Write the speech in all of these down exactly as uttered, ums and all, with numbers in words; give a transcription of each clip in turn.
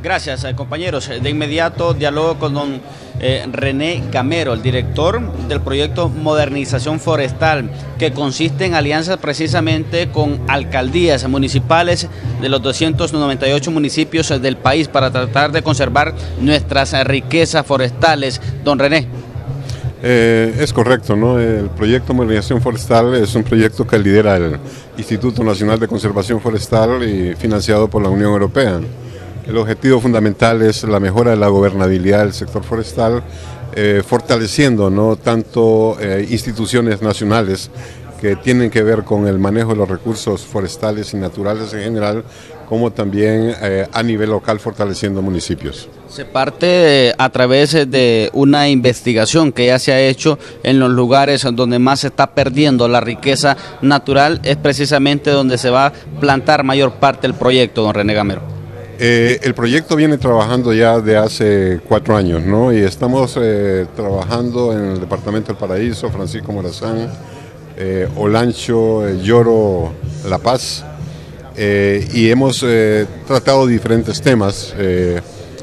Gracias, eh, compañeros. De inmediato dialogo con don eh, René Gamero, el director del proyecto Modernización Forestal, que consiste en alianzas precisamente con alcaldías municipales de los doscientos noventa y ocho municipios del país para tratar de conservar nuestras riquezas forestales. Don René. Eh, es correcto, ¿no? El proyecto Modernización Forestal es un proyecto que lidera el Instituto Nacional de Conservación Forestal y financiado por la Unión Europea. El objetivo fundamental es la mejora de la gobernabilidad del sector forestal, eh, fortaleciendo no tanto eh, instituciones nacionales que tienen que ver con el manejo de los recursos forestales y naturales en general, como también eh, a nivel local fortaleciendo municipios. Se parte a través de una investigación que ya se ha hecho en los lugares donde más se está perdiendo la riqueza natural, es precisamente donde se va a plantar mayor parte del proyecto, don René Gamero. Eh, el proyecto viene trabajando ya de hace cuatro años, ¿no? Y estamos eh, trabajando en el departamento del Paraíso, Francisco Morazán, eh, Olancho, eh, Lloro, La Paz, eh, y hemos eh, tratado diferentes temas eh,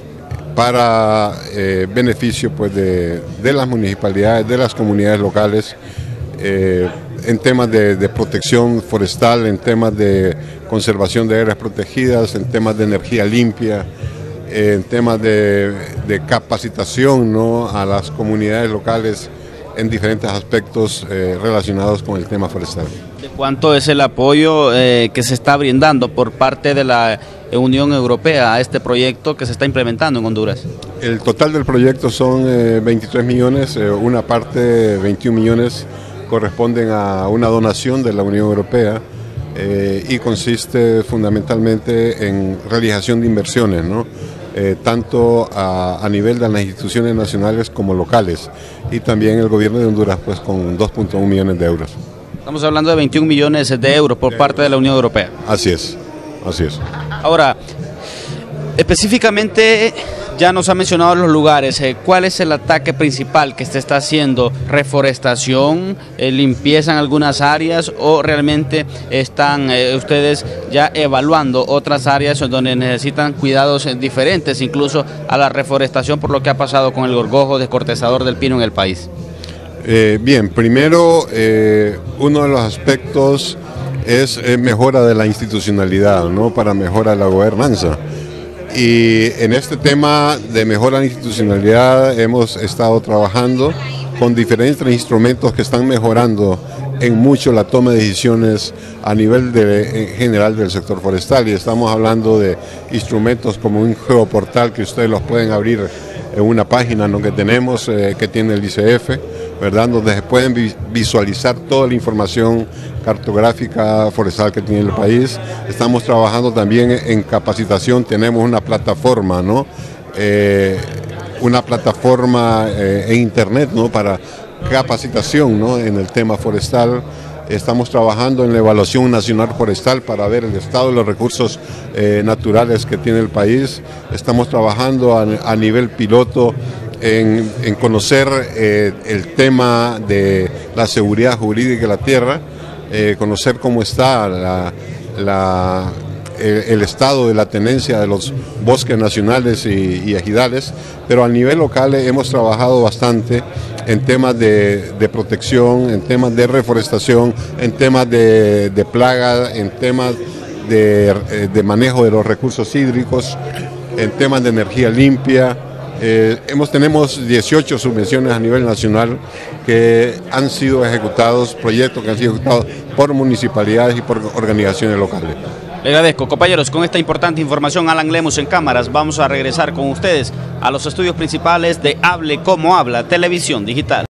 para eh, beneficio pues, de, de las municipalidades, de las comunidades locales, eh, en temas de, de protección forestal, en temas de conservación de áreas protegidas, en temas de energía limpia, en temas de, de capacitación, ¿no?, a las comunidades locales en diferentes aspectos eh, relacionados con el tema forestal. ¿De cuánto es el apoyo eh, que se está brindando por parte de la Unión Europea a este proyecto que se está implementando en Honduras? El total del proyecto son eh, veintitrés millones, eh, una parte, veintiún millones, corresponden a una donación de la Unión Europea eh, y consiste fundamentalmente en realización de inversiones, ¿no? eh, tanto a, a nivel de las instituciones nacionales como locales, y también el gobierno de Honduras pues con dos punto uno millones de euros. Estamos hablando de veintiún millones de euros por parte de la Unión Europea. Así es, así es. Ahora, específicamente, ya nos ha mencionado los lugares, eh, ¿cuál es el ataque principal que se está haciendo? ¿Reforestación, eh, limpieza en algunas áreas o realmente están eh, ustedes ya evaluando otras áreas donde necesitan cuidados eh, diferentes, incluso a la reforestación por lo que ha pasado con el gorgojo descortezador del pino en el país? Eh, bien, primero, eh, uno de los aspectos es eh, mejora de la institucionalidad, ¿no?, para mejora de la gobernanza. Y en este tema de mejora de la institucionalidad hemos estado trabajando con diferentes instrumentos que están mejorando en mucho la toma de decisiones a nivel de, en general del sector forestal, y estamos hablando de instrumentos como un geoportal que ustedes los pueden abrir en una página, ¿no?, que tenemos, eh, que tiene el I C F, ¿verdad?, donde se pueden vi visualizar toda la información cartográfica forestal que tiene el país. Estamos trabajando también en capacitación, tenemos una plataforma, ¿no?, eh, una plataforma eh, en internet, ¿no?, para capacitación, ¿no?, en el tema forestal. Estamos trabajando en la evaluación nacional forestal para ver el estado de los recursos eh, naturales que tiene el país. Estamos trabajando a, a nivel piloto en, en conocer eh, el tema de la seguridad jurídica de la tierra, eh, conocer cómo está la, la, el, el estado de la tenencia de los bosques nacionales y, y ejidales, pero a nivel local hemos trabajado bastante en temas de, de protección, en temas de reforestación, en temas de, de plagas, en temas de, de manejo de los recursos hídricos, en temas de energía limpia. Eh, hemos, tenemos dieciocho subvenciones a nivel nacional que han sido ejecutados, proyectos que han sido ejecutados por municipalidades y por organizaciones locales. Le agradezco, compañeros, con esta importante información. Alan Lemus en cámaras. Vamos a regresar con ustedes a los estudios principales de Hable Como Habla, Televisión Digital.